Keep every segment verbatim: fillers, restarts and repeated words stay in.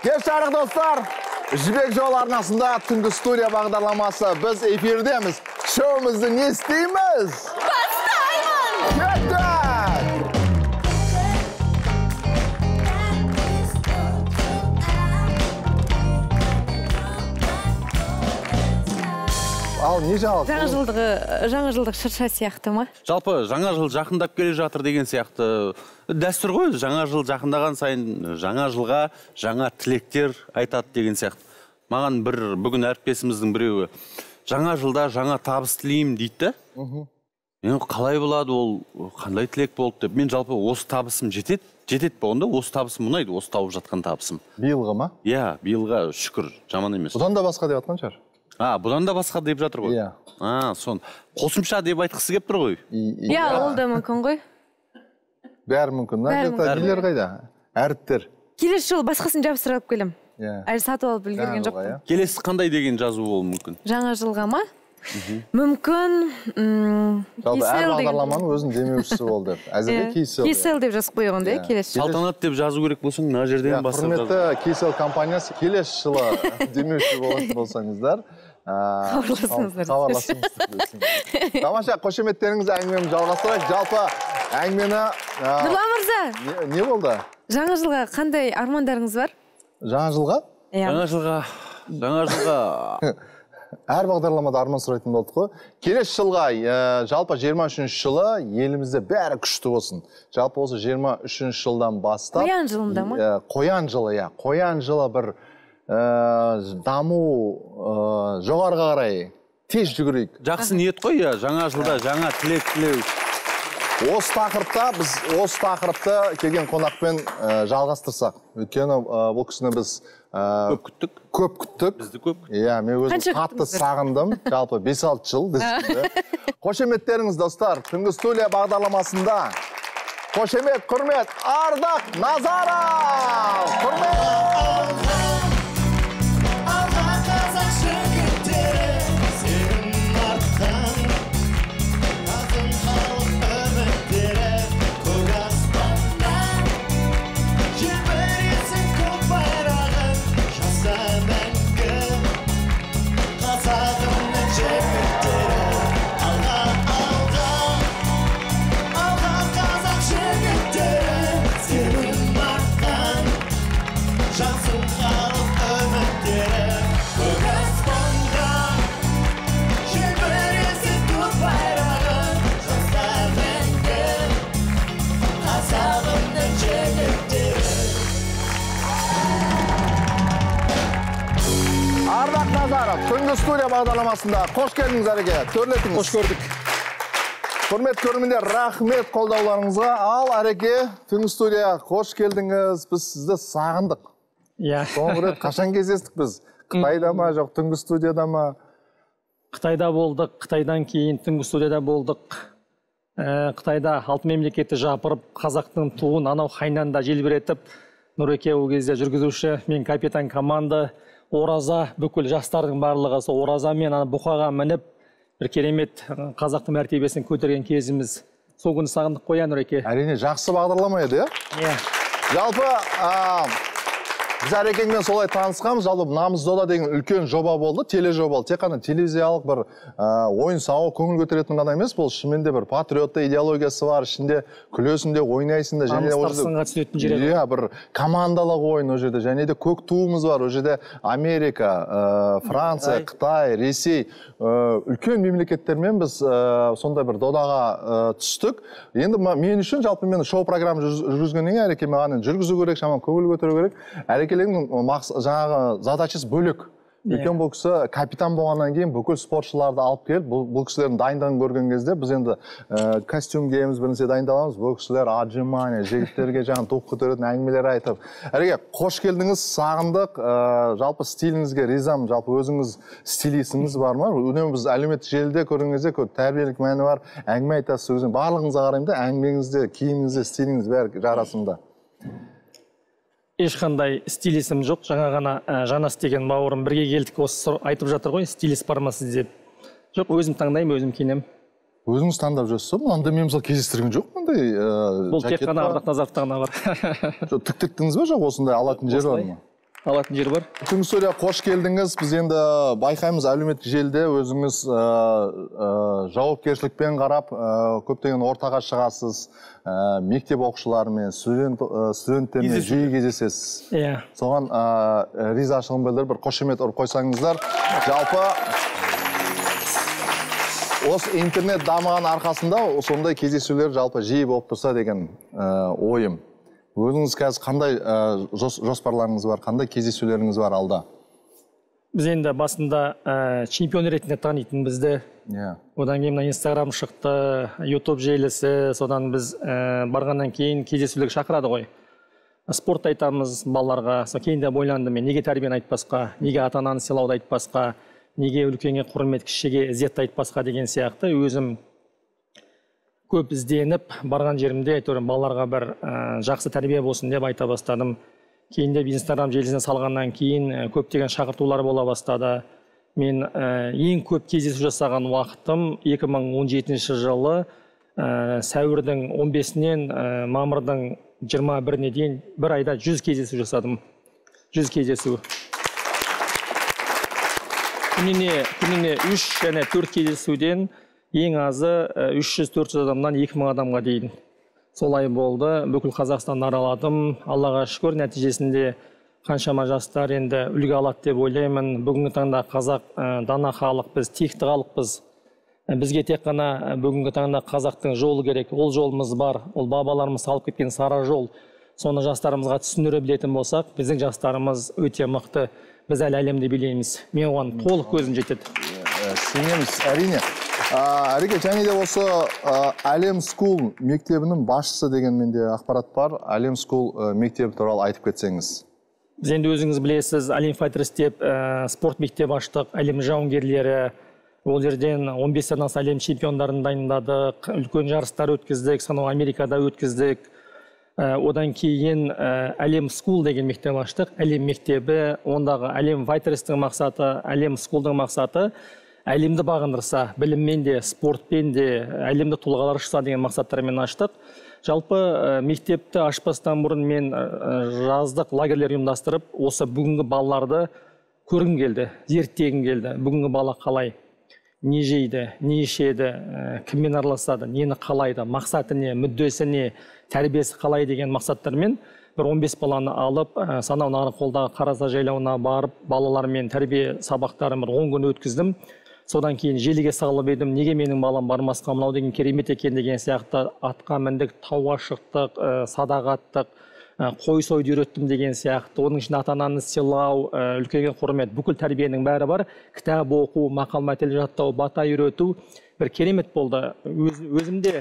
Кеш жарық достар, Жібек жол арнасында түнгі студия бағдарламасы. Біз эфирдеміз. Шоуымызды не істейміз? Бастаймын! Кеттік! Ал не жаңалық? Жаңа жылдығы, жаңа жылдық шырша сияқты ма? Жалпы жаңа жыл жақындап келе жатыр деген сияқты дәстүр ғой. Жаңа жыл жақындаған сайын жаңа жылға жаңа тілектер айтады деген сияқты. Маған бір бүгін әріптесіміздің біреуі жаңа жылда жаңа табыс тілеймін дейді. Мен қалай болады ол, қандай тілек болды деп. Мен жалпы осы табысым жетеді, жетеді бе онда? Осы табысым ұнайды, осы тауып жатқан табысым. Биылғы ма? Иә, биылға шүкір, жаман емес. Бұдан да басқа деп атқан шығар. А, бұдан да басқа деп жатыр ғой. Иә. А, сон. Қосымша деп айтқысы келіп тұр ғой. Иә, ол да мүмкін ғой. Бәрі мүмкін. Нелер қайда? Әріптер. Келесі жолы басқасын жабыстырып келем. Иә. Әлі сатып алып үлгерген жоқпын. Келесі қандай деген жазу болуы мүмкін? Жаңа жылға ма? Мүмкін Жалпы әр бағдарламаның өзінің демеушісі болды. Әзірге кейсел. Кейсел деп жазып қойған да, келесі. Салтанат деп жазу керек болсаң, мына жерден бастап. Құрметті кейсел компаниясы келесі жылы демеуші болатын болсаңыздар, хабарласыңыздар. Тамаша, қошеметтеріңіз әңгімені жалғастырайық. Жалпы әңгімені... Нұрлан мырза! Не болды? Жаңа жылға қандай армандарыңыз бар? Жаңа жылға? Жаңа жылға... Жаңа жылға... Әр бағдарламада арман сұрайтын болдық қой. Келесі жылға, жалпы жиырма үшінші жылы елімізде бәрі күшті болсын. Жалпы осы жиырма үшінші жылдан бастап... Қоян жылында ма? Қоян жылы, иә. Қоян жылы бір даму жоғарға қарай тез жүгірейік. Жақсы ниет қой, иә. Жаңа жылда жаңа тілек тілеу. Осы тақырыпта, біз осы тақырыпты келген қонақпен жалғастырсақ. Өйткені бұл кісіні біз көп күттік. Көп күттік. Бізді көп. Иә, мен өзім қатты сағындым. Жалпы бес алты жыл. Қошеметтеріңіз, достар, түнгі студия бағдарламасында. Қошемет, құрмет, Ардақ Назаров! Құрмет! Түнгі студия бағдарламасында қош келдіңіз әреге, төрлетіңіз. Қош көрдік. Құрмет көрімендер, рахмет қолдауларыңызға. Ал әреге, түнгі студия қош келдіңіз. Біз сізді сағындық. Иә. Соңғы рет қашан кездестік біз? Қытайда ма, жоқ түнгі студияда ма? Қытайда болдық, Қытайдан кейін түнгі студияда болдық. Қытайда алты мемлекетті жапырып, қазақтың туын анау Хайнанда желбіретіп, Нұреке ол кезде жүргізуші, мен капитан команда, Ораза, бүкіл жастардың барлығы сол Ораза мен бұқаға мініп, бір керемет қазақтың мәртебесін көтерген кезіміз. Сол күні сағындық қоя, Нұреке. Әрине, жақсы бағдарлама еді, иә? Жалпы, біз әрекеңмен солай танысқанбыз. Жалпы Намыс дода деген үлкен жоба болды, тележоба болды. Тек қана телевизиялық бір ойын сауық көңіл көтеретін ғана емес, бұл шынымен бір патриотты идеологиясы бар, ішінде күлесінде, ойнайсың да, және намыстар сынға түсетін жері. Иә, бір командалық ойын о жерде, және де көк туымыз бар. О жерде Америка, Франция, Қытай, Ресей, үлкен мемлекеттермен біз сондай бір додаға түстік. Енді мен үшін жалпы мен шоу программа жүргізгеннен кейін әреке маған жүргізу керек, шаман көңіл көтеру керек. Әрекелердің жаңағы задачасы бөлек. Үлкен бұл кісі капитан болғаннан кейін бүкіл спортшыларды алып келіп, бұл кісілердің дайындығын көрген кезде біз енді костюм киеміз, бірнәрсе дайындаламыз. Бұл кісілер отжимание, жігіттерге жаңа топ көтеретін әңгімелер айтып. Әреке, қош келдіңіз, сағындық. Жалпы стиліңізге ризам, жалпы өзіңіз стилистіңіз бар ма? Үнемі біз әлеуметтік желіде көрген кезде көп тәрбиелік мәні бар, әңгіме айтасыз. Барлығыңызға қараймын да, әңгімеңізде, киіміңізде, стиліңіз бәрі жарасымда. Ешқандай стилисім жоқ, жаңа ғана Жанас деген бауырым бірге келдік, осы айтып жатыр ғой, стилист бар ма сізде? Жоқ, өзім таңдаймын, өзім киінемін. Өзіңіз таңдап жүрсіз бе? Анда мен мысалы кездестірген жоқ мындай жакет. Бұл тек қана Ардақ Назаровта ғана бар. Тіктірттіңіз бе жоқ, осындай алатын жер бар ма? алатын жер бар. Түнгі студия қош келдіңіз. Біз енді байқаймыз әлеуметтік желіде өзіңіз жауапкершілікпен қарап, көптеген ортаға шығасыз, мектеп оқушыларымен, студенттермен жиі кездесесіз. Иә. Соған ризашылығын білдіріп, бір қошемет ұрып қойсаңыздар. Жалпы осы интернет дамыған арқасында сондай кездесулер жалпы жиі болып тұрса деген ойым. Өзіңіз қазір қандай жоспарларыңыз бар, қандай кездесулеріңіз бар алда? Біз енді басында чемпион ретінде танитын бізді. Одан кейін Инстаграм шықты, Ютуб желісі, содан біз барғаннан кейін кездесулерге шақырады ғой. Спорт айтамыз балаларға, кейін де ойландым мен, неге тәрбиені айтпасқа, неге ата-ананы сыйлауды айтпасқа, неге үлкенге құрмет, кішіге ізетті айтпасқа деген сияқты өзім көп ізденіп, барған жерімде әйтеуір балаларға бір жақсы тәрбие болсын деп айта бастадым. Кейін де Инстаграм желісіне салғаннан кейін көптеген шақыртулар бола бастады. Мен ең көп кездесу жасаған уақытым екі мың он жетінші жылы сәуірдің он бесінен мамырдың жиырма біріне дейін бір айда жүз кездесу жасадым. жүз кездесу. Күніне үш және төрт кездесуден ең азы үш жүз төрт жүз адамнан екі мың адамға дейін. Солай болды. Бүкіл Қазақстанды араладым. Аллаға шүкір, нәтижесінде қаншама жастар енді үлгі алады деп ойлаймын. Бүгінгі таңда қазақ дана халық, біз текті халықпыз. Бізге тек қана бүгінгі таңда қазақтың жолы керек. Ол жолымыз бар. Ол бабаларымыз салып кеткен сара жол. Соны жастарымызға түсіндіре білетін болсақ, біздің жастарымыз өте мықты. Біз әлі әлемді билейміз. Мен оған толық көзім жетеді. Сенеміз, әрине. Әрике, және де осы Әлем Скул мектебінің басшысы деген менде ақпарат бар. Әлем Скул мектебі туралы айтып кетсеңіз. Біз енді өзіңіз білесіз, Әлем Файтерс деп спорт мектеп аштық, әлем жауынгерлері. Ол жерден он бестен аса әлем чемпиондарын дайындадық, үлкен жарыстар өткіздік, сонау Америкада өткіздік. Одан кейін Әлем Скул деген мектеп аштық. Әлем мектебі, ондағы Әлем Файтерстің мақсаты, Әлем Скулдың мақсаты әлемді бағындырса, біліммен де, спортпен де, әлемді тұлғалар шықса деген мақсаттармен аштық. Жалпы мектепті ашпастан бұрын мен жаздық лагерлер ұйымдастырып, осы бүгінгі балаларды көргім келді, зерттегім келді. Бүгінгі бала қалай, не жейді, не ішеді, кіммен араласады, нені қалайды, мақсаты не, мүддесі не, тәрбиесі қалай деген мақсаттармен бір он бес баланы алып, санау Нарынқолдағы Қараса жайлауына барып, балалармен тәрбие сабақтарын бір он күн өткіздім. Содан кейін желіге салып едім, неге менің балам бармасқа, мынау деген керемет екен деген сияқты атқа міндік, тауға шықтық, садағаттық, қой сойды үйреттім деген сияқты. Оның ішінде ата-ананы сыйлау, үлкенге құрмет, бүкіл тәрбиенің бәрі бар. Кітап оқу, мақал мәтел жаттау, бата үйрету бір керемет болды. Өзімде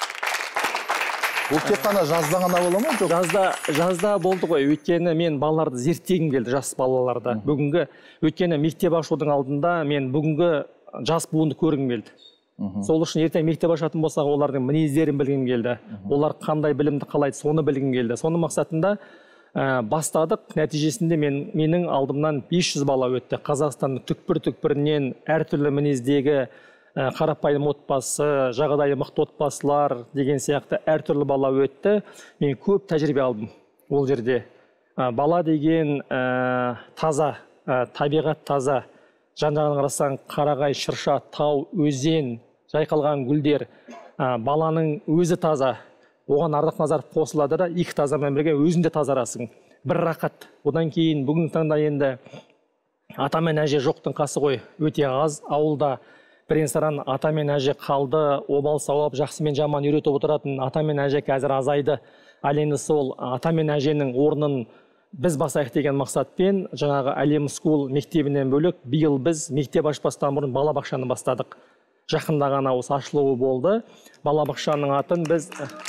Бұл тек қана жазда ғана бола ма? Жазда, жазда болды ғой. Өйткені мен балаларды зерттегім келді, жас балаларды. Бүгінгі, өйткені мектеп ашудың алдында мен бүгінгі жас буынды көргім келді. Сол үшін ертең мектеп ашатын болсақ, олардың мінездерін білгім келді. Олар қандай білімді қалайды, соны білгім келді. Соның мақсатында бастадық. Нәтижесінде мен менің алдымнан бес жүз бала өтті. Қазақстанның түкпір-түкпірінен әртүрлі мінездегі қарапайым отбасы, жағдайы мықты отбасылар деген сияқты әртүрлі бала өтті. Мен көп тәжірибе алдым ол жерде. Бала деген таза, табиғат таза. Жан-жағына қарасаң қарағай, шырша, тау, өзен, жайқалған гүлдер. Баланың өзі таза. Оған ардақ назар қосылады да, екі тазамен бірге өзінде тазарасың. Бір рақат. Одан кейін бүгінгі таңда енді ата мен әже жоқтың қасы ғой, өте аз. Ауылда бірен саран ата мен әже қалды, обал сауап, жақсы мен жаман үйретіп отыратын ата мен әже қазір азайды. Ал енді сол ата мен әженің орнын біз басайық деген мақсатпен жаңағы Әлем Скул мектебінен бөлек биыл біз мектеп ашпастан бұрын балабақшаны бастадық. Жақында ғана осы ашылуы болды. Балабақшаның атын біз...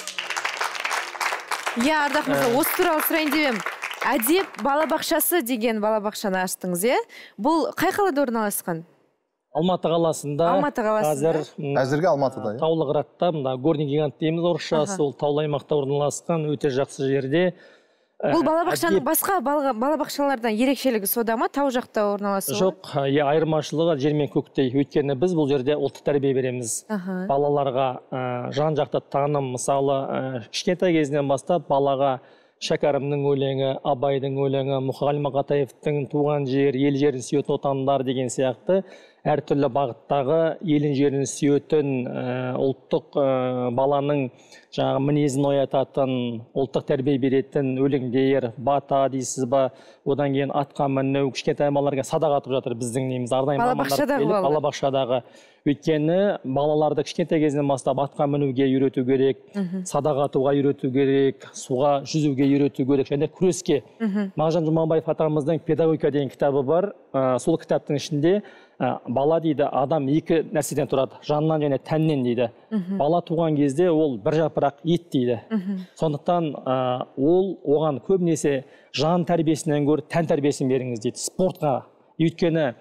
Иә, Ардақ мырза, осы туралы сұрайын деп едім. Әдеп балабақшасы деген балабақшаны аштыңыз, е? Бұл қай қалада орналасқан? Алматы қаласында. Алматы қаласында. Әзірге Алматыда. Таулығыратта, мында Горный гигант дейміз орысша, сол таулы аймақта орналасқан, өте жақсы жерде. Бұл балабақшаның басқа балабақшалардан ерекшелігі сода ма, тау жақта орналасуы? Жоқ, айырмашылығы жер мен көктей. Өйткені біз бұл жерде ұлттық тәрбие береміз. Балаларға жан жақты таным, мысалы, кішкентай кезінен бастап балаға Шәкәрімнің өлеңі, Абайдың өлеңі, Мұқағали Мақатаевтың туған жер, ел жерін сүйетін отандар деген сияқты әртүрлі бағыттағы елін жерін сүйетін ұлттық баланың жаңағы мінезін оятатын, ұлттық тәрбие беретін өлеңдер, бата дейсіз ба, одан кейін атқа міну, кішкентай балаларға садақ атып жатыр біздің неміз арнайы мамандар келіп, балабақшадағы. Өйткені балаларды кішкентай кезінен бастап атқа мінуге үйрету керек, садақ атуға үйрету керек, суға жүзуге үйрету керек, және күреске. Мағжан Жұмабаев атамыздың педагогика деген кітабы бар. Сол кітаптың ішінде бала дейді, адам екі нәрседен тұрады, жаннан және тәннен дейді. Бала туған кезде ол бір жапырақ ет дейді. Сондықтан ол оған көбінесе жан тәрбиесінен гөрі тән тәрбиесін беріңіз дейді, спортқа. Өйткені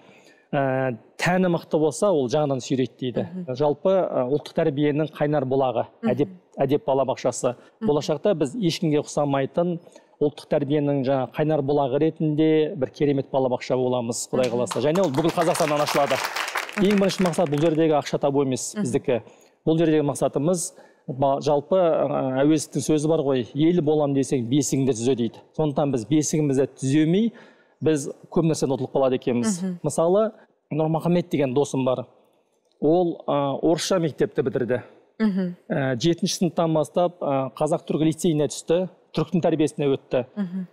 тәні мықты болса, ол жағынан сүйрейді дейді. Жалпы ұлттық тәрбиенің қайнар бұлағы, әдеп балабақшасы. Болашақта біз ешкімге ұқсамайтын ұлттық тәрбиенің жаңа қайнар бұлағы ретінде бір керемет балабақша боламыз, Құдай қаласа. Және ол бүкіл Қазақстаннан ашылады. Ең бірінші мақсат бұл жердегі ақша табу емес біздікі. Бұл жердегі мақсатымыз жалпы Әуезовтің сөзі бар ғой, ел болам десең бесігіңді түзе дейді. Сондықтан біз бесігімізді түземей, біз көп нәрседен ұтылып қалады екенбіз. Мысалы, Нұрмұхамед деген досым бар. Ол орысша мектепті бітірді. Жетінші сыныптан бастап қазақ-түрік лицейіне түсті, түріктің тәрбиесіне өтті.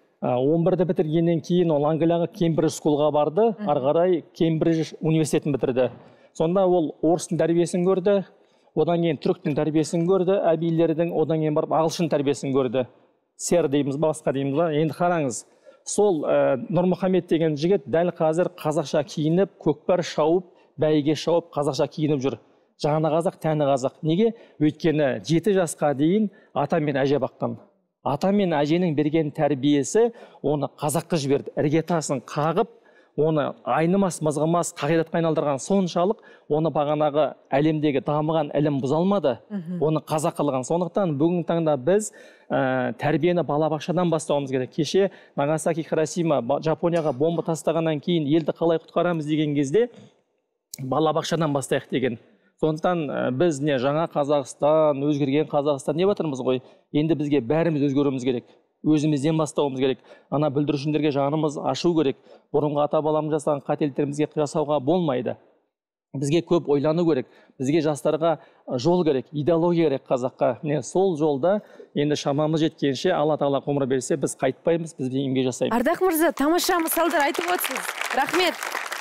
он бірді бітіргеннен кейін ол Англияға Кембридж скулға барды, ары қарай Кембридж университетін бітірді. Сонда ол орыстың тәрбиесін көрді, одан кейін түріктің тәрбиесін көрді, әбейлердің, одан кейін барып ағылшын тәрбиесін көрді. Сер дейміз, басқа дейміз ба? Енді қараңыз. Сол Нұрмұхамед деген жігіт дәл қазір қазақша киініп, көкпар шауып, бәйге шауып, қазақша киініп жүр. Жаны қазақ, тәні қазақ. Неге? Өйткені жеті жасқа дейін ата мен әже баққан. Ата мен әженің берген тәрбиесі оны қазаққа жіберді. Іргетасын қағып, оны айнымас, мызғымас, қағидатқа айналдырған соншалық, оны бағанағы әлемдегі дамыған әлем бұзалмады, оны қазақ қылған. Сондықтан бүгінгі таңда біз тәрбиені балабақшадан бастауымыз керек. Кеше Нагасаки Хиросима Жапонияға бомба тастағаннан кейін елді қалай құтқарамыз деген кезде балабақшадан бастайық деген. Сондықтан біз не жаңа Қазақстан, өзгерген Қазақстан не батырмыз ғой? Енді бізге бәріміз өзгеруіміз керек. Өзімізден бастауымыз керек. Ана бүлдіршіндерге жанымыз ашу керек. Бұрынғы ата баламыз жасаған қателіктерімізге жасауға болмайды. Бізге көп ойлану керек. Бізге жастарға жол керек, идеология керек қазаққа. Міне сол жолда енді шамамыз жеткенше Алла Тағала ғұмыр берсе, біз қайтпаймыз, біз еңбек жасаймыз. Ардақ мырза, тамаша мысалдар айтып отырсыз. Рахмет.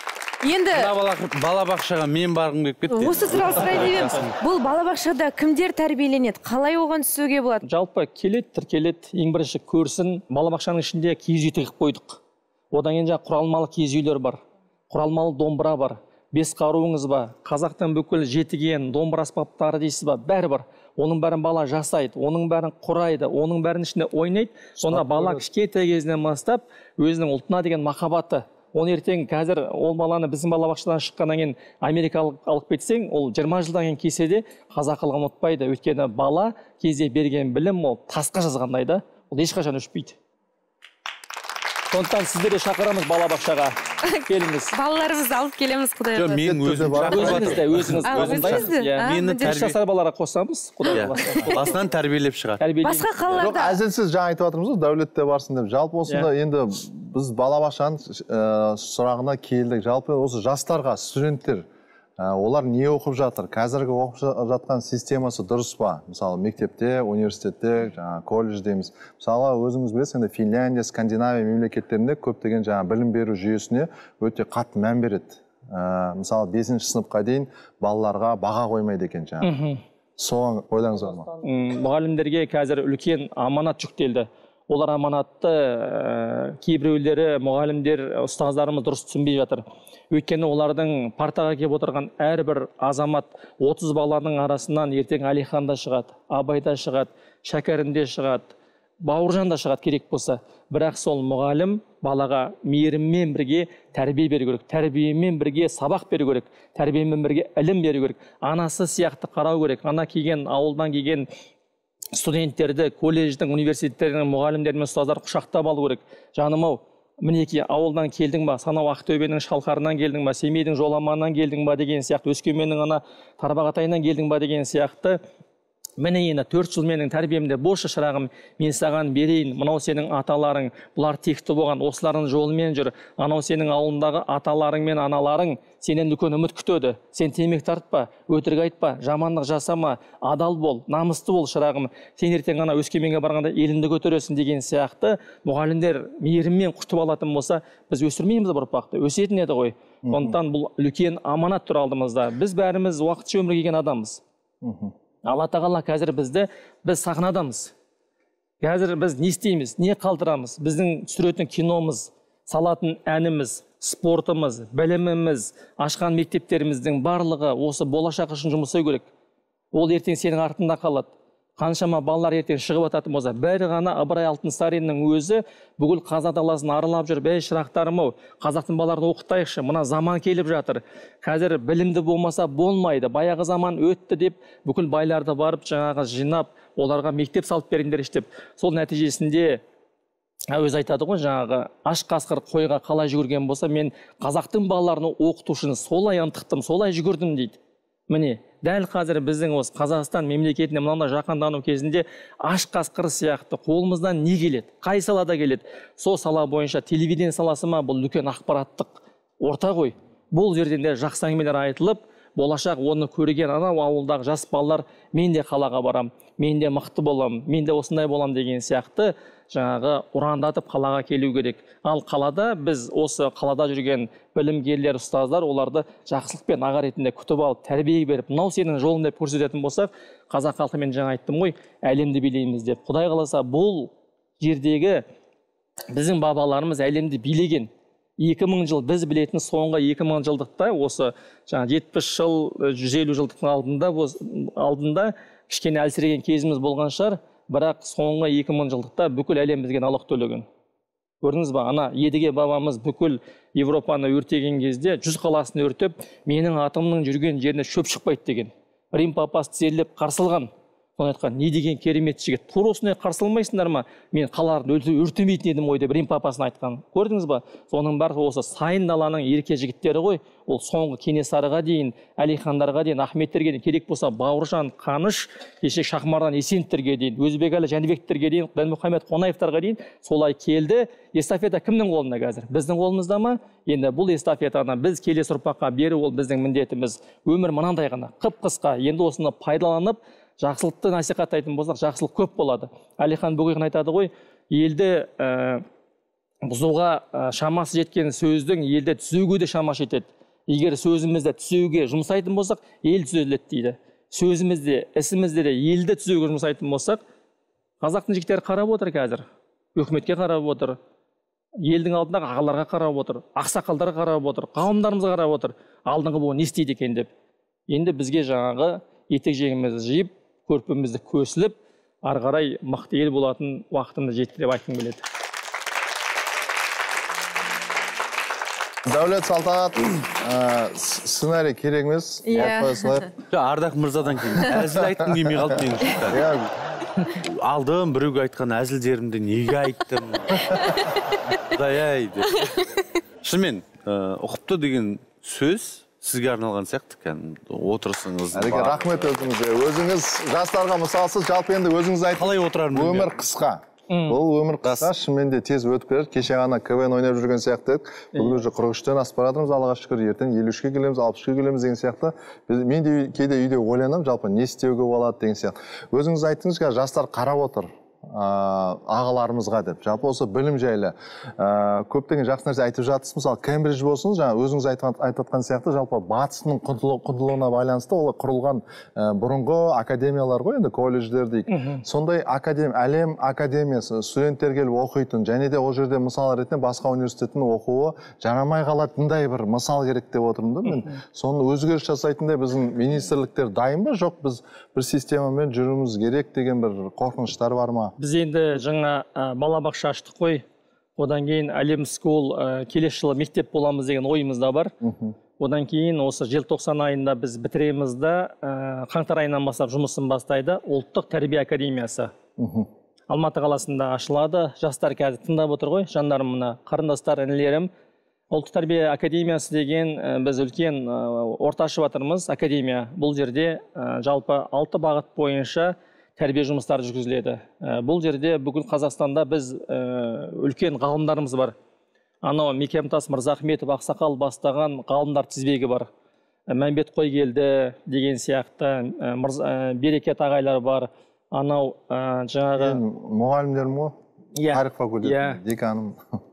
Енді балабақшаға мен барғым келіп кетті. Осы туралы сұрайын деп едім. Бұл балабақшада кімдер тәрбиеленеді? Қалай оған түсуге болады? Жалпы келеді, тіркеледі, ең бірінші көрсін. Балабақшаның ішінде киіз үй тігіп қойдық. Одан кейін жаңа құралмалы киіз үйлер бар. Құралмалы домбыра бар. Бес қаруыңыз ба, қазақтың бүкіл жетіген, домбыра аспаптары дейсіз ба, бәрі бар. Оның бәрін бала жасайды, оның бәрін құрайды, оның бәрін ішінде ойнайды. Сонда бала кішкентай кезінен бастап өзінің ұлтына деген махаббаты. Оны ертең қазір ол баланы біздің балабақшадан шыққаннан кейін Америкалық алып кетсең, ол жиырма жылдан кейін келсе де қазақылығын ұмытпайды. Өйткені бала кезде берген білім ол тасқа жазғандай да, ол ешқашан өшпейді. Сондықтан сіздерді шақырамыз балабақшаға. Келіңіз. Балаларымызды алып келеміз, Құдай қаласа. Мен өзім өзіңіз де өзіңіз. Мені үш жасар балаларға қосамыз, Құдай қаласа. Басынан тәрбиелеп шығады. Басқа қалаларда. Әзілсіз жаңа айтып жатырмыз ғой, дәулетте барсын деп. Жалпы осында енді біз балабақшаның сұрағына келдік. Жалпы осы жастарға, студенттер, олар не оқып жатыр? Қазіргі оқып жатқан системасы дұрыс па? Мысалы, мектепте, университетте, жаңа колледж дейміз. Мысалы, өзіңіз білесіз, енді Финляндия, Скандинавия мемлекеттерінде көптеген жаңа білім беру жүйесіне өте қатты мән береді. Мысалы, бесінші сыныпқа дейін балаларға баға қоймайды екен жаңа. Соған ойларыңыз бар ма? Мұғалімдерге қазір үлкен аманат жүктелді. Олар аманатты кейбіреулері, мұғалімдер, ұстаздарымыз дұрыс түсінбей жатыр. Өйткені олардың партаға келіп отырған әрбір азамат отыз баланың арасынан ертең Әлихан да шығады, Абай да шығады, Шәкәрім де шығады, Бауыржан да шығады керек болса. Бірақ сол мұғалім балаға мейіріммен бірге тәрбие беру керек, тәрбиемен бірге сабақ беру керек, тәрбиемен бірге ілім беру керек. Анасы сияқты қарау керек. Ана келген, ауылдан келген студенттерді, колледждің, университеттердің мұғалімдері мен ұстаздар құшақтап алу керек. Жаным-ау, мінеки ауылдан келдің ба, санау Ақтөбенің Шалқарынан келдің ба, Семейдің Жоламанынан келдің ба деген сияқты, Өскеменнің ана Тарбағатайынан келдің ба деген сияқты Міне енді төрт жыл менің тәрбиемде болшы шырағым, мен саған берейін, мынау сенің аталарың, бұлар текті болған, осылардың жолымен жүр, анау сенің ауылындағы аталарың мен аналарың сенен үлкен үміт күтеді, сен темек тартпа, өтірік айтпа, жамандық жасама, адал бол, намысты бол шырағым, сен ертең ғана Өскеменге барғанда еліңді көтересің деген сияқты мұғалімдер мейіріммен құштып алатын болса, біз өсірмейміз ұрпақты, өсетін еді ғой. Сондықтан бұл үлкен аманат тұр алдымызда. Біз бәріміз уақытша өмірге келген адамбыз. Алла тағала қазір бізді, біз сахнадамыз. Қазір біз не істейміз, не қалдырамыз? Біздің түсіретін киномыз, салатын әніміз, спортымыз, біліміміз, ашқан мектептеріміздің барлығы осы болашақ үшін жұмыс істеу керек. Ол ертең сенің артында қалады. Қаншама балалар ертең шығып ататын болса, бәрі ғана Ыбырай Алтынсариннің өзі бүкіл қазақ даласын аралап жүр, бәй шырақтарым-ау, қазақтың балаларын оқытайықшы, мына заман келіп жатыр. Қазір білімді болмаса болмайды. Баяғы заман өтті деп, бүкіл байларды барып жаңағы жинап, оларға мектеп салып беріңдер деп. Сол нәтижесінде өзі айтады ғой, жаңағы аш қасқыр қойға қалай жүгірген болса, мен қазақтың балаларын оқытушыны солай ынтықтым, солай жүгірдім дейді. Міне, дәл қазір біздің осы Қазақстан мемлекетіне мынандай жақандану кезінде аш қасқыр сияқты қолымыздан не келеді? Қай салада келеді? Сол сала бойынша телевидение саласы ма, бұл үлкен ақпараттық орта ғой. Бұл жерден де жақсы әңгімелер айтылып, болашақ оны көрген анау ауылдағы жас балалар, мен де қалаға барам, мен де мықты болам, мен де осындай болам деген сияқты жаңағы ұрандатып қалаға келу керек. Ал қалада біз осы қалада жүрген білімгерлер, ұстаздар оларды жақсылықпен аға ретінде күтіп алып, тәрбие беріп, мынау сенің жолың деп көрсететін болсақ, қазақ халқы мен жаңа айттым ғой, әлемді билейміз деп. Құдай қаласа бұл жердегі біздің бабаларымыз әлемді билеген. екі мың жыл біз білетін соңғы екі мың жылдықта осы жаңа жетпіс жыл, жүз елу жылдықтың алдында алдында кішкене әлсіреген кезіміз болған шығар, бірақ соңғы екі мың жылдықта бүкіл әлем бізге налог төлеген. Көрдіңіз ба, ана едіге бабамыз бүкіл Европаны өртеген кезде жүз қаласын өртеп, менің атымның жүрген жеріне шөп шықпайды деген. Рим папасы тізерлеп қарсылған. Соны айтқан, не деген керемет жігіт, тура осындай қарсы алмайсыңдар ма? Мен қалаларды өртемейтін едім ғой деп Рим папасына айтқан. Көрдіңіз ба? Соның барлығы осы сайын даланың ерке жігіттері ғой. Ол соңғы Кенесарыға дейін, Әлихандарға дейін, Ахметтерге дейін, керек болса Бауыржан, Қаныш, кеше Шахмардан Есенттерге дейін, Өзбекәлі Жәнібектерге дейін, Дінмұхамед Қонаевтарға дейін солай келді. Эстафета кімнің қолында қазір? Біздің қолымызда ма? Енді бұл эстафетаны біз келесі ұрпаққа беру ол біздің міндетіміз. Өмір мынандай ғана, қып-қысқа. Енді осыны пайдаланып жақсылықты насихаттайтын болсақ, жақсылық көп болады. Әлихан Бөкейхан айтады ғой, елді ә, бұзуға ә, шамасы жеткен сөздің елді түзеуге де шамасы жетеді. Егер сөзімізді түзеуге жұмсайтын болсақ, ел түзеледі дейді. Сөзімізде, ісімізде де елді түзеуге жұмсайтын болсақ, қазақтың жігіттері қарап отыр қазір. Өкіметке қарап отыр. Елдің алдындағы ағаларға қарап отыр. Ақсақалдарға қарап отыр. Қауымдарымызға қарап отыр. Алдыңғы буын не істейді екен деп. Енді бізге жаңағы етек жеңімізді жиып, көрпімізді көсіліп, ары қарай мықты ел болатын уақытымды жетті деп айтқым келеді. Дәулет Салтанат, сценарий керек емес. Ардақ Мырзадан кейін әзіл айтқым келмей қалды менің. Алдым біреуге айтқан әзілдерімді неге айттым? Құдай-ай деп. Шынымен, ұқыпты деген сөз сізге арналған сияқты кәдімгі отырысыңыз. Әрике, рахмет өзіңізге. Өзіңіз жастарға мысалсыз, жалпы енді өзіңіз айтып, қалай отырарым? Өмір қысқа. Бұл өмір қысқа, шынымен де тез өтіп кетеді. Кеше ғана КВН ойнап жүрген сияқты едік. Бүгін уже қырық үштен асып баратырмыз, Аллаға шүкір, ертең елу үшке келеміз, алпыс үшке келеміз деген сияқты. Мен де кейде үйде ойланамын, жалпы не істеуге болады деген сияқты. Өзіңіз айттыңыз, жастар қарап отыр ағаларымызға деп. Жалпы осы білім жайлы көптеген жақсы нәрсе айтып жатырсыз. Мысалы, Кембридж болсын, жаңа өзіңіз айтыватқан сияқты, жалпы батысының құндылығына байланысты ол құрылған бұрынғы академиялар ғой, енді колледждер дейік. Сондай әлем академиясы, студенттер келіп оқитын, және де ол жерде мысал ретінде басқа университеттің оқуы жарамай қалатындай бір мысал керек деп отырмын да мен. Соны өзгеріс жасайтындай біздің министрліктер дайын ба, жоқ біз бір системамен жүруіміз керек деген бір қорқыныштар бар ма? Біз енді жаңа балабақша аштық қой, одан кейін әлем скул келесі жылы мектеп боламыз деген ойымызда бар. Одан кейін осы желтоқсан айында біз бітіреміз да, қаңтар айынан бастап жұмысын бастайды ұлттық тәрбие академиясы. Алматы қаласында ашылады. Жастар қазір тыңдап отыр ғой, жандарым мына, қарындастар, інілерім. Ұлттық тәрбие академиясы деген біз үлкен орта ашып жатырмыз академия. Бұл жерде жалпы алты бағыт бойынша тәрбие жұмыстары жүргізіледі. Бұл жерде бүгін Қазақстанда біз үлкен ғалымдарымыз бар. Анау Мекемтас Мырзахметов Ақсақал бастаған ғалымдар тізбегі бар. Мәмбет Қойгелді деген сияқты, Берекет ағайлар бар. Анау жаңағы мұғалімдерім ғой? Тарих факультетінің деканым.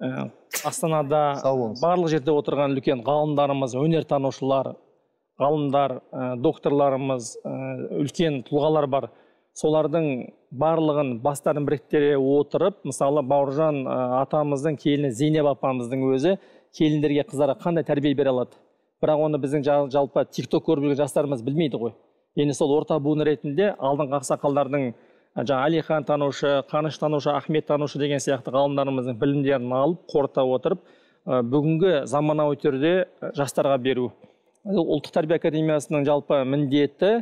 Астанада барлық жерде отырған үлкен ғалымдарымыз, өнертанушылар, ғалымдар, докторларымыз, үлкен тұлғалар бар. Солардың барлығын бастарын біріктіре отырып, мысалы Бауыржан атамыздың келіні Зейнеп апамыздың өзі келіндерге қыздарға қандай тәрбие бере алады. Бірақ оны біздің жалпы тикток көріп жүрген жастарымыз білмейді ғой. Енді сол орта буын ретінде алдыңғы ақсақалдардың жаңа Әлихан танушы, Қаныш танушы, Ахмет танушы деген сияқты ғалымдарымыздың білімдерін алып, қорыта отырып, бүгінгі заманауи түрде жастарға беру. Ұлттық тәрбие академиясының жалпы міндеті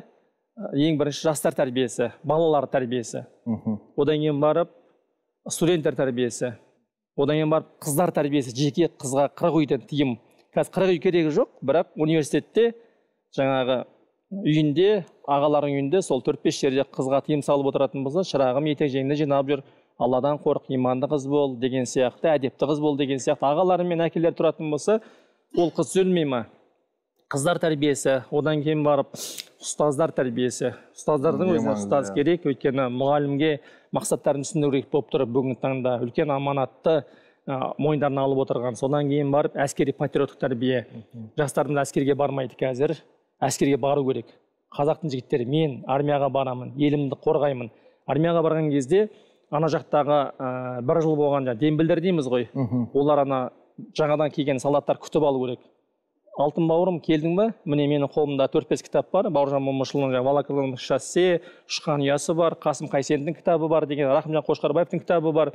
ең бірінші жастар тәрбиесі, балалар тәрбиесі. Одан кейін барып студенттер тәрбиесі. Одан кейін барып қыздар тәрбиесі, жеке қызға қырық үйден тыйым. Қазір қырық үй керегі жоқ, бірақ университетте жаңағы үйінде, ағалардың үйінде сол төрт бес жерде қызға тыйым салып отыратын болса, шырағым етек жеңді жинап жүр, Алладан қорық, иманды қыз бол деген сияқты, әдепті қыз бол деген сияқты ағалары мен әкелер тұратын болса, ол қыз түзелмей ма? Қыздар тәрбиесі, одан кейін барып ұстаздар тәрбиесі. Ұстаздардың өзіне ұстаз керек, өйткені мұғалімге мақсаттарын түсіндіру керек болып тұр бүгінгі таңда үлкен аманатты мойындарына алып отырған. Содан кейін барып әскери патриоттық тәрбие. Жастарымыз әскерге бармайды қазір, әскерге бару керек. Қазақтың жігіттері, мен армияға барамын, елімді қорғаймын. Армияға барған кезде ана жақтағы бір жыл болған дембілдер дейміз ғой. Олар ана жаңадан келген солдаттар күтіп алу керек. Алтын бауырым, келдің бе? Міне менің қолымда төрт бес кітап бар. Бауыржан Момышұлының Волоколамның шоссе, Ұшқан ұясы бар, Қасым Қайсендің кітабы бар деген, Рахымжан Қошқарбаевтың кітабы бар.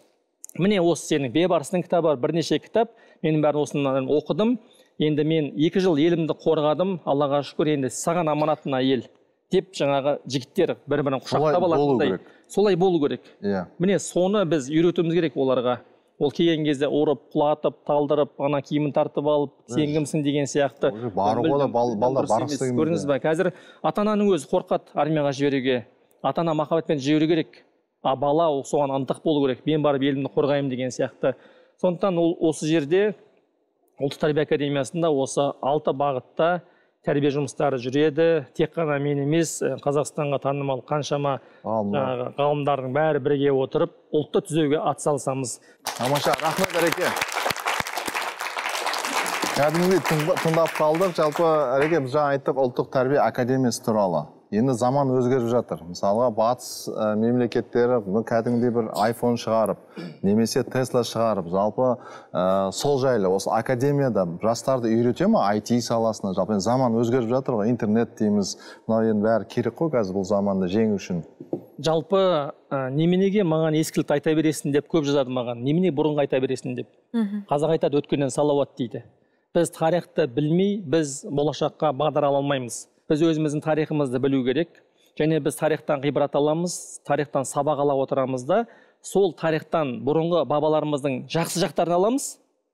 Міне осы сенің Бейбарыстың кітабы бар, бірнеше кітап. Менің бәрін осыны оқыдым. Енді мен екі жыл елімді қорғадым. Аллаға шүкір, енді саған аманатына ел деп жаңағы жігіттер бір-бірін құшақтап алатындай. Солай болу керек. Міне соны біз үйретуіміз керек оларға. Ол келген кезде ұрып, құлатып, талдырып, ана киімін тартып алып, сен кімсің деген сияқты. Баруға да балдар барыстығын. Көрдіңіз бе? Қазір ата-ананың өзі қорқады армияға жіберуге. Ата-ана махаббатпен жіберу керек. А бала соған ынтық болу керек. Мен барып елімді қорғаймын деген сияқты. Сондықтан осы жерде Ұлттық тәрбие академиясында осы алты бағытта тәрбие жұмыстары жүреді. Тек қана мен емес, Қазақстанға танымал қаншама ғалымдардың бәрі бірге отырып, ұлтты түзеуге атсалысамыз. Тамаша, рахмет Әреке. Кәдімгідей тыңдап қалдық. Жалпы Әреке, біз жаңа айттық ұлттық тәрбие академиясы туралы. Енді заман өзгеріп жатыр. Мысалға, батыс мемлекеттері кәдімгідей бір айфон шығарып, немесе Тесла шығарып, жалпы сол жайлы осы академияда жастарды үйрете ме ай ти саласына? Жалпы заман өзгеріп жатыр ғой, интернет дейміз. Мынау енді бәрі керек қой қазір бұл заманды жеңу үшін. Жалпы неменеге маған ескілікті айта бересің деп көп жазады маған. Немене бұрынғы айта бересің деп. Қазақ айтады, өткеннен салауат дейді. Біз тарихты білмей, біз болашаққа бағдар ала алмаймыз. Біз өзіміздің тарихымызды білу керек. Және біз тарихтан ғибрат аламыз, тарихтан сабақ ала отырамыз да, сол тарихтан бұрынғы бабаларымыздың жақсы жақтарын аламыз,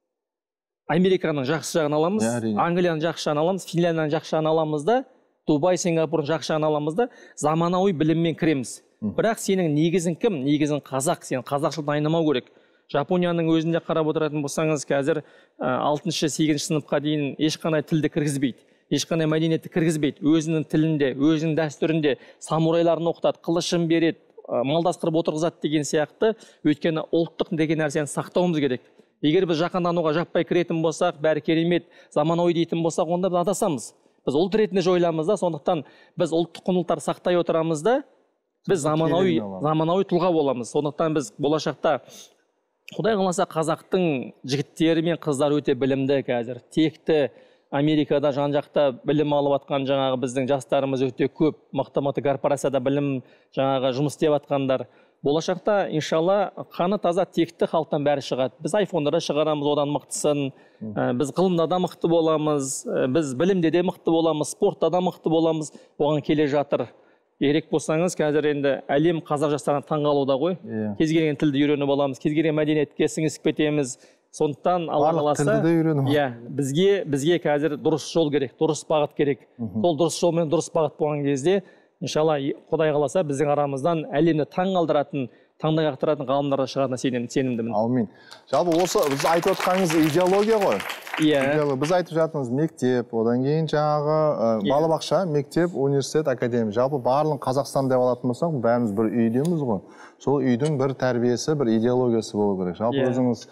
Американың жақсы жағын аламыз, Англияның жақсы жағын аламыз, Финляндияның жақсы жағын аламыз да, Дубай, Сингапурдың жақсы жағын аламыз да, заманауи біліммен кіреміз. Бірақ сенің негізің кім? Негізің қазақ, сен қазақшылықты айнымау керек. Жапонияның өзінде қарап отыратын болсаңыз, қазір алтыншы сегізінші сыныпқа дейін ешқандай тілді кіргізбейді. Ешқандай мәдениетті кіргізбейді. Өзінің тілінде, өзінің дәстүрінде самурайларын оқытады, қылышын береді, малдас қырып отырғызады деген сияқты. Өйткені ұлттық деген нәрсені сақтауымыз керек. Егер біз жаһандануға жаппай кіретін болсақ, бәрі керемет, заманауи дейтін болсақ, онда біз адасамыз. Біз ұлт ретінде жойыламыз да, сондықтан біз ұлттық құндылықтарды сақтай отырамыз да, біз заманауи, заманауи тұлға боламыз. Сондықтан біз болашақта Құдай қаласа қазақтың жігіттері мен қыздар өте білімді қазір. Текті Америкада жан-жақта білім алып атқан жаңағы біздің жастарымыз өте көп. Мықты-мықты корпорацияда білім жаңағы жұмыс істеп атқандар. Болашақта иншалла қаны таза текті халықтан бәрі шығады. Біз айфондары шығарамыз, одан мықтысын. Біз ғылымда да мықты боламыз, біз білімде де мықты боламыз, спортта да мықты боламыз. Оған келе жатыр. Ерек болсаңыз, қазір енді әлем қазақ жастарына таңғалуда ғой. Кез келген тілді үйреніп аламыз, кез келген мәдениетке сіңісіп кетеміз. Сондықтан Алла қаласа, бізге бізге қазір дұрыс жол керек, дұрыс бағыт керек. Сол дұрыс жол мен дұрыс бағыт болған кезде иншалла Құдай қаласа біздің арамыздан әлемді таң қалдыратын, таңдай қақтыратын ғалымдар шығатынына сенімдімін. Аумин. Жалпы осы біз айтып отқаныңыз идеология ғой. Иә. Біз айтып жатырмыз мектеп, одан кейін жаңағы балабақша, мектеп, университет, академия. Жалпы барлығын Қазақстан деп алатын болсақ, бәріміз бір үйдеміз ғой. Сол үйдің бір тәрбиесі, бір идеологиясы болу керек. Жалпы өзіңіз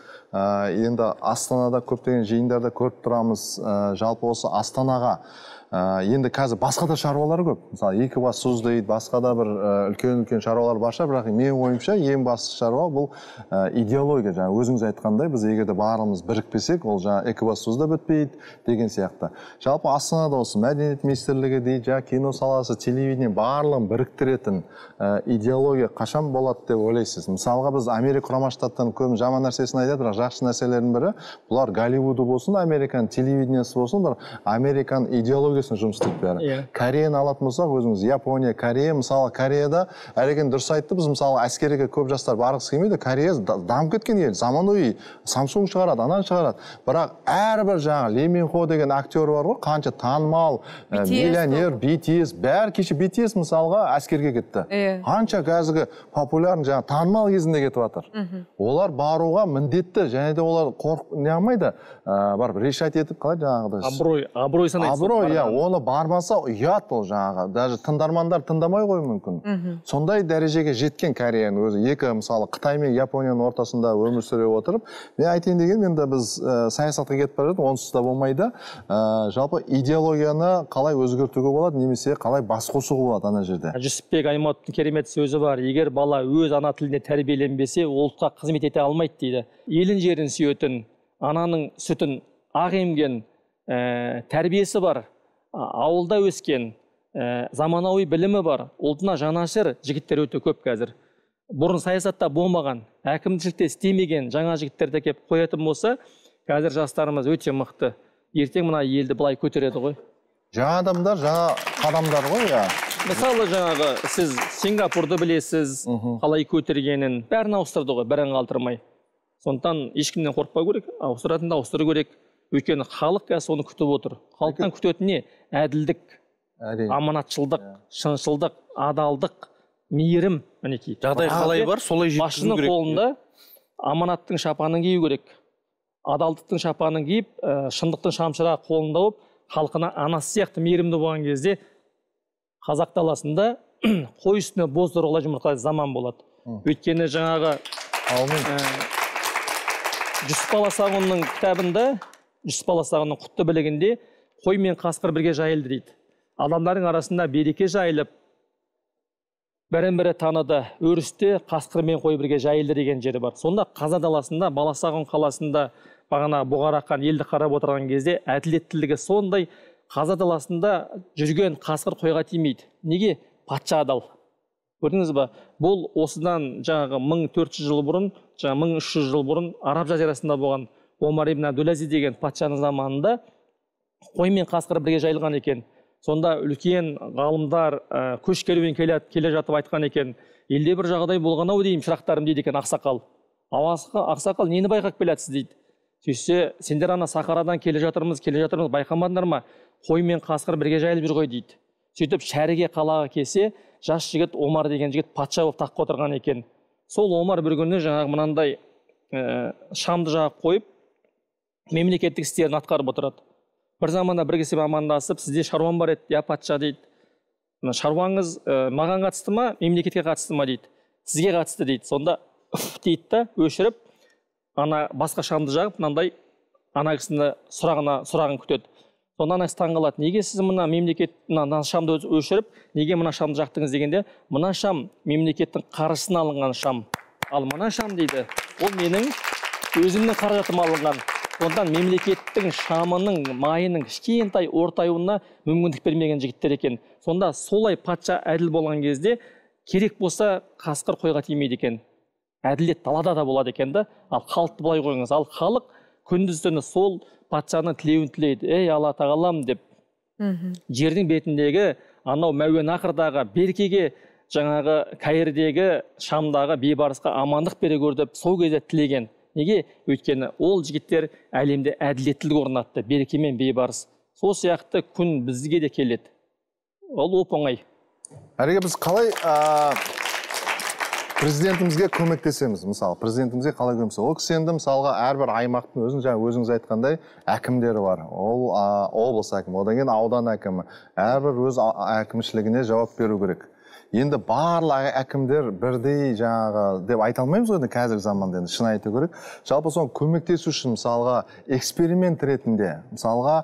енді Астанада көптеген жиындарда көріп тұрамыз. Жалпы осы Астанаға енді қазір басқа да шаруалар көп. Мысалы, Екібастұз дейді, басқа да бір үлкен-үлкен шаруалар барша, бірақ менің ойымша ең басты шаруа бұл идеология. Жаңа өзіңіз айтқандай, біз егерде барлығымыз бірікпесек, ол жаңа Екібастұзда бітпейді деген сияқты. Жалпы Астанада осы мәдениет министрлігі дейді, жаңа кино саласы, телевидение барлығын біріктіретін идеология қашан болады деп ойлайсыз? Мысалға біз Америка Құрама Штаттарының көп жаман нәрсесін айтады, бірақ жақсы нәрселердің бірі, бұлар Голливуды болсын, Американ телевидениесі болсын, бір Американ идеологиясын жұмыс істейді бәрі. Кореяны алатын болсақ, өзіңіз Япония, Корея, мысалы Кореяда әреген дұрыс айтты, біз мысалы әскерге көп жастар барғысы келмейді. Корея дамып кеткен ел, заманауи, Samsung шығарады, ананы шығарады. Бірақ әрбір жаңа Ли Мин Хо деген актер бар ғой, қанша танымал, миллионер, би ти эс, бәрі кеше би ти эс мысалға әскерге кетті. Қанша қазіргі популярны жаңа танымал кезінде кетіп жатыр. Олар баруға міндетті, және де олар қорқып не алмайды, барып решать етіп қалай жаңағыдай. Абырой, абырой санайды. Абырой, иә, оны бармаса ұят ол жаңағы. Даже тыңдармандар тыңдамай қою мүмкін. Сондай дәрежеге жеткен Кореяның өзі. Екі мысалы Қытай мен Японияның ортасында өмір сүре отырып, мен айтайын деген, енді біз саясатқа кетіп бара жатырмыз, онсыз да болмайды. Жалпы идеологияны қалай өзгертуге болады, немесе қалай бас қосуға болады ана жерде. Жүсіпбек Аймауытовтың керемет сөзі бар. Егер бала өз ана тілінде тәрбиеленбесе, ұлтқа қызмет ете алмайды дейді. Елін жерін сүйетін, ананың сүтін ақ емген, тәрбиесі бар, ауылда өскен, заманауи білімі бар, ұлтына жанашыр жігіттер өте көп қазір. Бұрын саясатта болмаған, әкімшілікте істемеген жаңа жігіттерді кеп қоятын болса, қазір жастарымыз өте мықты. Ертең мына елді былай көтереді ғой. Жаңа адамдар, жаңа қадамдар ғой, я. Мысалы жаңағы сіз Сингапурды білесіз, қалай көтергенін, бәрін ауыстырды ғой, бірін қалдырмай. Сондықтан ешкімнен қорықпау керек, ауыстыратынды ауыстыру керек. Өйткені халық қазір соны күтіп отыр. Халықтан күтетін не? Әділдік, аманатшылдық, шыншылдық, адалдық, мейірім, мінекей. Жағдай қалай бар, солай жеткізу керек. Басшының қолында аманаттың шапанын кию керек. Адалдықтың шапанын киіп, шындықтың шамшырағы қолында болып, халқына анасы сияқты мейірімді болған кезде қазақ даласында қой үстіне боздырғылай жұмыртқа заман болады. Өйткені жаңағы Жүсіп Баласағұнның кітабында, Жүсіп Баласағұнның құтты білігінде қой мен қасқыр бірге жайылды дейді. Адамдардың арасында береке жайылып, бірін-бірі таныды, өрісте қасқыр мен қой бірге жайылды деген жері бар. Сонда Қаза даласында, Баласағұн қаласында бағана бұғараққан елді қарап отырған кезде әділеттілігі сондай. Қаза даласында жүрген қасқыр қойға тимейді. Неге? Патша адал. Көрдіңіз ба? Бұл осыдан жаңағы мың төрт жүз жыл бұрын, жаңа мың үш жүз жыл бұрын Араб жазирасында болған Омар ибн Абдул-Азиз деген патшаның заманында қой мен қасқыр бірге жайылған екен. Сонда үлкен ғалымдар көш керуен келе жатып айтқан екен, елде бір жағдай болған-ау деймін, шырақтарым дейді екен ақсақал. Ақсақал нені байқап келесіз дейді. Сөйтсе, сендер ана Сахарадан келе жатырмыз, келе жатырмыз, байқамадыңдар ма? Қой мен қасқыр бірге жайылып жүр ғой дейді. Сөйтіп шәріге қалаға келсе, жас жігіт Омар деген жігіт патша болып таққа отырған екен. Сол Омар бір күні жаңағы мынандай шамды жағып қойып, мемлекеттік істерін атқарып отырады. Бір заманда бір кісімен амандасып, сізде шаруам бар еді, я патша дейді. Шаруаңыз маған қатысты ма, мемлекетке қатысты ма дейді. Сізге қатысты дейді. Сонда дейді да, өшіріп, ана басқа шамды жағып, мынандай ана кісіні сұрағына сұрағын күтеді. Сонда ана кісі таңғалады. Неге сіз мына мемлекет мына шамды өшіріп, неге мына шамды жақтыңыз дегенде, мына шам мемлекеттің қаржысына алынған шам. Ал мына шам дейді, ол менің өзімнің қаражатыма алынған. Сондықтан мемлекеттің шамының, майының кішкентай ортаюына мүмкіндік бермеген жігіттер екен. Сонда солай патша әділ болған кезде керек болса қасқыр қойға тимейді екен. Әділет далада да болады екен да. Ал халықты былай қойыңыз. Ал халық күндіз-түні сол патшаның тілеуін тілейді. Ей Алла тағалам деп. Жердің бетіндегі анау Мәуеннахрдағы беркеге, жаңағы Каирдегі Шамдағы бейбарысқа амандық бере көр деп сол кезде тілеген. Неге? Өйткені ол жігіттер әлемде әділеттілік орнатты, береке мен бейбарыс. Сол сияқты күн бізге де келеді. Ол оп-оңай. Әреге біз қалай президентімізге көмектесеміз, мысалы, президентімізге қалай көмектесеміз. Ол кісі енді мысалға әрбір аймақтың өзің жаңа өзіңіз айтқандай әкімдері бар. Ол облыс әкімі, одан кейін аудан әкімі. Әрбір өз әкімшілігіне жауап беру керек. Енді барлық әкімдер бірдей жаңағы деп айта алмаймыз ғой, қазіргі заманда енді шын айту керек. Жалпы соны көмектесу үшін мысалға эксперимент ретінде, мысалға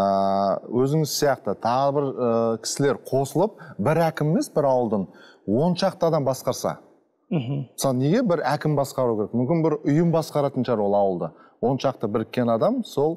өзіңіз сияқты тағы бір кісілер қосылып, бір әкім емес, бір ауылдың он шақты адам басқарса. Мысалы, неге бір әкім басқару керек? Мүмкін бір ұйым басқаратын шығар ол ауылды. он шақты біріккен адам, сол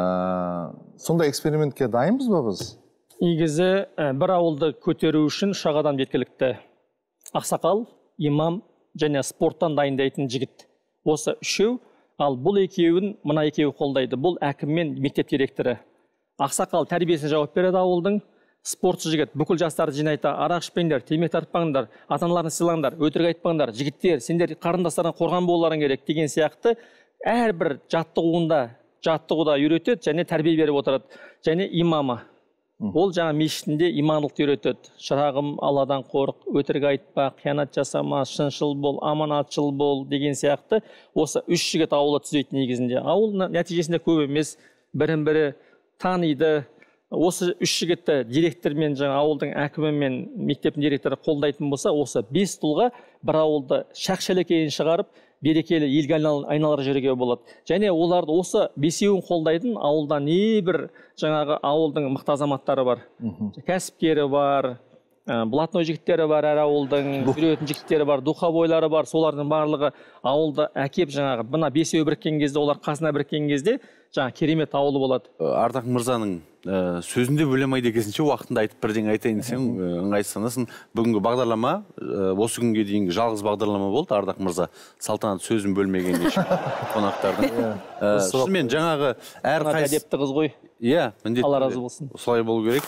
сондай экспериментке дайынбыз ба біз? Негізі бір ауылды көтеру үшін үш адам жеткілікті. Ақсақал, имам және спорттан дайындайтын жігіт. Осы үшеу, ал бұл екеуін мына екеуі қолдайды. Бұл әкім мен мектеп директоры. Ақсақал тәрбиесіне жауап береді ауылдың. Спортшы жігіт бүкіл жастарды жинайта, арақ ішпеңдер, темекі тартпаңдар, ата-аналарыңды сыйлаңдар, өтірік айтпаңдар, жігіттер, сендер қарындастардан қорған болуларың керек деген сияқты әрбір жаттығуында, жаттығуда үйретеді және тәрбие беріп отырады. Және имамы. Ол жаңа мешітінде имандылықты үйретеді. Шырағым, Алладан қорық, өтірік айтпа, қиянат жасама, шыншыл бол, аманатшыл бол деген сияқты осы үш жігіт ауылы түзейді негізінде. Ауыл нәтижесінде көп емес, бірін-бірі таниды. Осы үш жігітті директор мен жаңа ауылдың әкімі мен мектептің директоры қолдайтын болса, осы бес тұлға бір ауылды шақ-шәлекейін шығарып, берекелі елге айналар жүруге болады. Және оларды осы бесеуін қолдайтын ауылда не бір жаңағы ауылдың мықты азаматтары бар. Кәсіпкері бар, блатной жігіттері бар, әр ауылдың жүретін жігіттері бар, духовойлары бар. Солардың барлығы ауылды әкеп жаңағы мына бесеуі біріккен кезде, олар қасына біріккен кезде жаңа керемет ауылы болады. Ардақ Мырзаның сөзінде бөлемай дегенше уақытында айтып бірден айтайын десең ыңғайсызданасың. Бүгінгі бағдарлама осы күнге дейінгі жалғыз бағдарлама болды. Ардақ Мырза салтанат сөзін бөлмегенде қонақтардың. Шынымен жаңағы әр қайсы әдепті қыз ғой. Иә, міндетті. Алла разы болсын. Солай болу керек.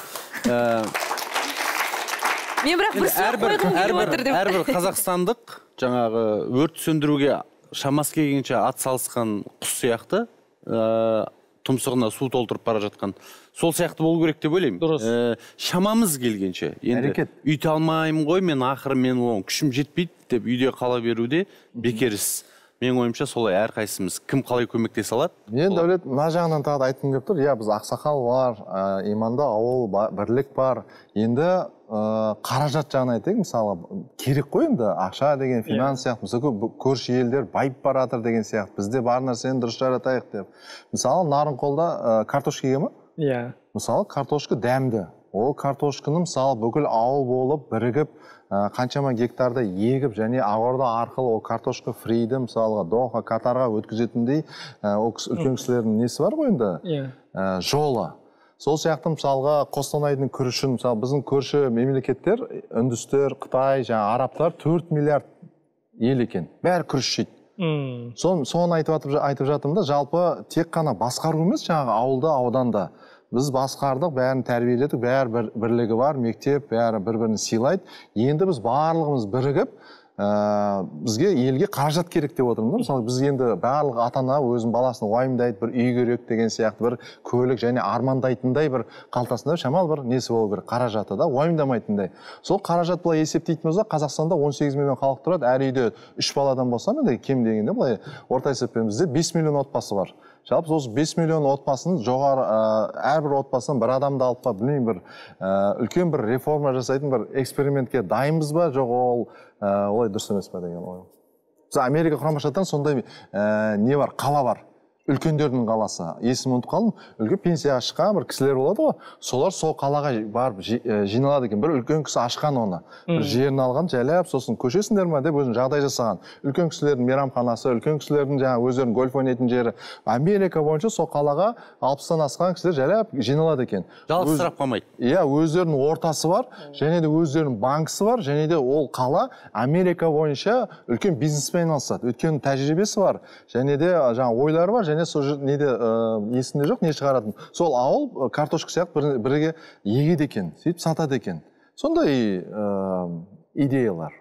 Мен бірақ бір сұрақ қойғым келіп отыр деп. Әрбір қазақстандық жаңағы өрт сөндіруге шамасы келгенше ат салысқан құс сияқты тұмсығына су толтырып бара жатқан. Сол сияқты болу керек деп ойлаймын. Дұрыс. Шамамыз келгенше. Енді үйте алмаймын ғой, мен ақыры мен оң күшім жетпейді деп үйде қала беруде бекеріс. Мен ойымша солай әрқайсымыз кім қалай көмектесе алады? Мен Дәулет, мына жағынан тағы айтқым келіп тұр. Иә, біз ақсақал бар, иманды ауыл, бірлік бар. Енді қаражат жағынан айтайық, мысалы, керек қой енді ақша деген финанс сияқты. Мысалы, көрші елдер байып баратыр деген сияқты. Бізде бар нәрсені дұрыс жаратайық деп. Мысалы, Нарынқолда картошка егеді ме? Иә. Мысалы, картошка дәмді. Ол картошканы мысалы бүкіл ауыл болып бірігіп қаншама гектарды егіп және Ақорда арқылы ол картошка фриді мысалға Доха, Катарға өткізетіндей ол үлкен кісілердің несі бар ғой енді жолы. Сол сияқты мысалға Қостанайдың күрішін, мысалы біздің көрші мемлекеттер, үндістер, Қытай, жаңа арабтар төрт миллиард ел екен. Бәрі күріш жейді. Соны айтып жатырмын да, жалпы тек қана басқару емес жаңағы ауылда, ауданда. Біз басқардық, бәрін тәрбиеледік, бәрі бірлігі бар, мектеп, бәрі бір-бірін сыйлайды. Енді біз барлығымыз бірігіп, бізге елге қаражат керек деп отырмын. Мысалы, біз енді барлық ата-ана өзінің баласын уайымдайды, бір үй керек деген сияқты, бір көлік және армандайтындай бір қалтасында шамал бір несі болу керек, қаражаты да, уайымдамайтындай. Сол қаражат былай есептейтін болса, Қазақстанда он сегіз миллион халық тұрады, әр үйде үш баладан болса, менде кем дегенде былай орта есеппен бізде бес миллион отбасы бар. Жалпы осы бес миллион отбасын жоғары, әрбір отбасынан бір адамды алып па, білмеймін, бір үлкен бір реформа жасайтын бір экспериментке дайынбыз ба, жоқ ол олай дұрыс емес па деген ой. Біз Америка құрама штаттарында сондай не бар, қала бар. Үлкендердің қаласы. Есімін ұмытып қалдым. Үлкен пенсияға шыққан бір кісілер болады ғой. Солар сол қалаға барып жиналады екен. Бір үлкен кісі ашқан оны. Бір жерін алған, жайлап, сосын көшесіңдер ме деп өзін жағдай жасаған. Үлкен кісілердің мейрамханасы, үлкен кісілердің жаңа өздерінің гольф ойнайтын жері. Америка бойынша сол қалаға алпыстан асқан кісілер жайлап жиналады екен. Жалғызсырап қалмайды. Иә, өздерінің ортасы бар, және де өздерінің банкысы бар, және де ол қала Америка бойынша үлкен бизнеспен айналысады. Өйткені тәжірибесі бар, және де жаңа ойлары бар, және сол неде есінде жоқ, не шығаратын. Сол ауыл картошка сияқты бірге егеді екен, сөйтіп сатады екен. Сондай идеялар.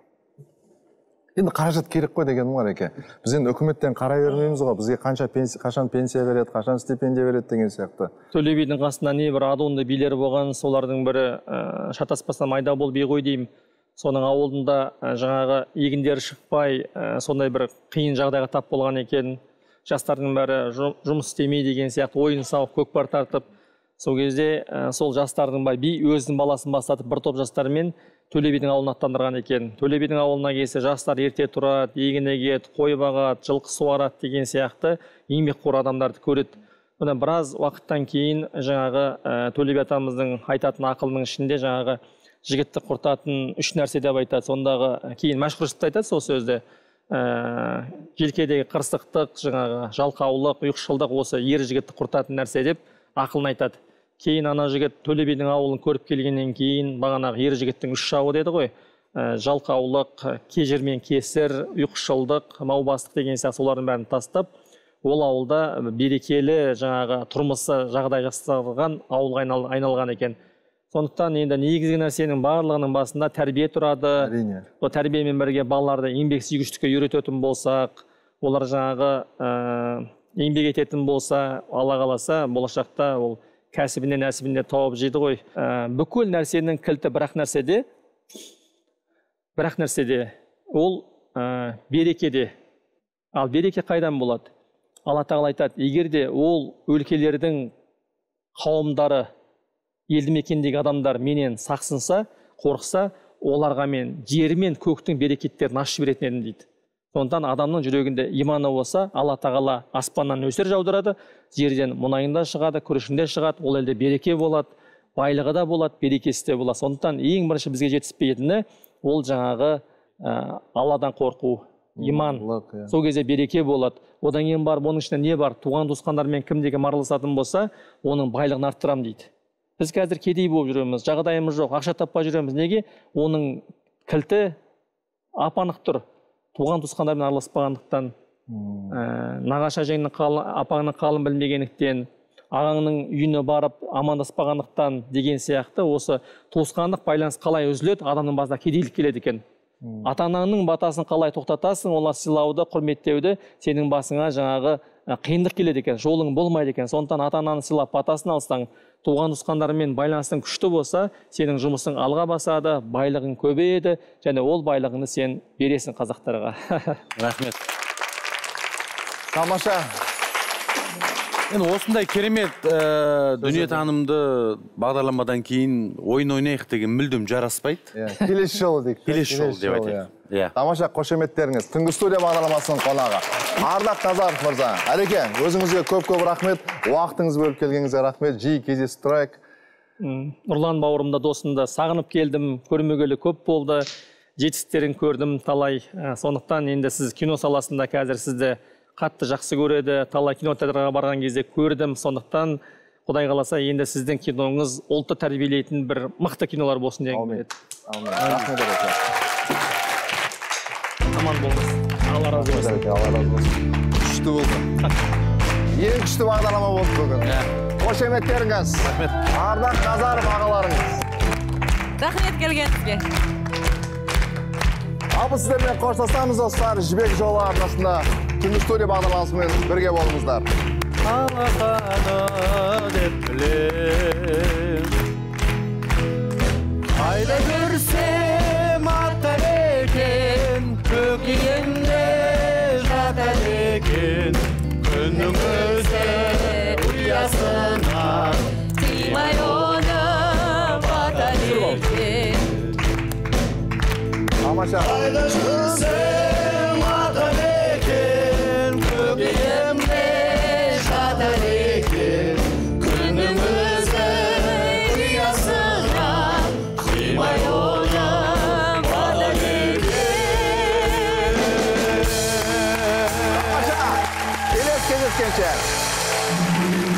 Енді қаражат керек қой деген бар екен. Біз енді үкіметтен қарай бермейміз ғой, бізге қашан пенсия береді, қашан стипендия береді деген сияқты. Төле бидің қасында не бір адуынды билер болған, солардың бірі шатаспастан майда бол би ғой деймін. соның ауылында жаңағы егіндері шықпай, сондай бір қиын жағдайға тап болған екен. Жастардың бәрі жұмыс істемей деген сияқты ойын сауық көкпар тартып, сол кезде сол жастардың бай би өзінің баласын бастатып бір топ жастармен Төле бидің ауылына аттандырған екен. Төле бидің ауылына келсе жастар ерте тұрады, егін егеді, қой бағады, жылқы суарады деген сияқты еңбекқор адамдарды көреді. Бұдан біраз уақыттан кейін жаңағы Төле би атамыздың айтатын ақылының ішінде жаңағы жігітті құртатын үш нәрсе деп айтады. Сондағы кейін мәшһүр жүсіпті айтады сол сөзде. Желкедегі қырсықтық, жаңағы жалқаулық, ұйқышылдық осы ер жігітті құртатын нәрсе деп ақылын айтады. Кейін ана жігіт Төле бидің ауылын көріп келгеннен кейін бағанағы ер жігіттің үш жауы деді ғой. Жалқаулық, кежір мен кесір, ұйқышылдық, маубастық деген сияқты солардың бәрін тастап, ол ауылда берекелі жаңағы тұрмысы жағдай жасалған ауылға айналған екен. Сондықтан енді негізгі нәрсенің барлығының басында тәрбие тұрады. Әрине. Ол тәрбиемен бірге балаларды еңбексүйгіштікке үйрететін болсақ, олар жаңағы еңбек ететін болса, Алла қаласа, болашақта ол кәсібіне, нәсібіне тауып жейді ғой. Бүкіл нәрсенің кілті бірақ нәрседе, бірақ нәрседе, ол берекеде. Ал береке қайдан болады? Алла тағала айтады, егер де ол өлкелердің қауымдары, елді мекендегі адамдар менен сақсынса, қорықса, оларға мен жер мен көктің берекеттерін ашып беретін едім дейді. Сондықтан адамның жүрегінде иманы болса, Алла тағала аспаннан нөсер жаудырады, жерден мұнайында шығады, күрішінде шығады, ол елде береке болады, байлығы да болады, берекесі де болады. Сондықтан ең бірінші бізге жетіспейтіні ол жаңағы Алладан қорқу, иман. Сол кезде береке болады. Одан кейін бар, оның ішінде не бар? Туған туысқандармен кімдегі араласатын болса, оның байлығын арттырам дейді. Біз қазір кедей болып жүреміз, жағдайымыз жоқ, ақша таппай жүреміз. Неге? Оның кілті апанық тұр. Туған туысқандармен араласпағандықтан, нағашы әжеңнің апаңның қалын білмегендіктен, ағаңның үйіне барып амандаспағандықтан деген сияқты осы туысқандық байланыс қалай үзіледі, адамның басына кедейлік келеді екен. Ата-ананың батасын қалай тоқтатасың, олар сыйлауды, құрметтеуді сенің басыңа жаңағы қиындық келеді екен, жолың болмайды екен. Сондықтан ата-ананы сыйлап батасын алсаң, туған туысқандармен байланыстың күшті болса, сенің жұмысың алға басады, байлығың көбейеді, және ол байлығыңды сен бересің қазақтарға. Рахмет. Тамаша. Енді осындай керемет дүниетанымды бағдарламадан кейін ойын ойнайық деген мүлдем жараспайды. Келесі жолы дейік. Келесі жолы деп айтайық. Тамаша, қошеметтеріңіз. Түнгі студия бағдарламасының қонағы. Ардақ Назаров мырза. Әреке, өзіңізге көп-көп рахмет. Уақытыңыз бөліп келгеніңізге рахмет. Жиі кездесіп тұрайық. Нұрлан бауырымда, досымда сағынып келдім. Көрмегелі көп болды. Жетістіктерін көрдім талай. Сондықтан енді сіз кино саласында қазір сізді қатты жақсы көреді. Талай кинотеатрға барған кезде көрдім. Сондықтан Құдай қаласа енді сіздің киноңыз ұлтты тәрбиелейтін бір мықты кинолар болсын деген келеді. Аумин. Рахмет әреке. Аман болыңыз. Алла разы болсын. Алла разы болсын. Күшті болды. Ең күшті бағдарлама болды бүгін. Қошеметтеріңіз. Рахмет. Ардақ Назаров ағаларыңыз. Рахмет келгеніңізге. Абы сіздермен қоштасамыз достар. Жібек жолы арнасында түнгі студия бағдарламасымен бірге болыңыздар. Алақаны деп білем, қайда көрсем атар екен, көкейімде жатар екен, күннің өзі ұясына Тимай оны батар екен. Тамаша. Қайда көрсем атар екен, көкейімде жатар екен, күннің өзі ұясына тимай оны батар екен. Тамаша. Келесі кездескенше.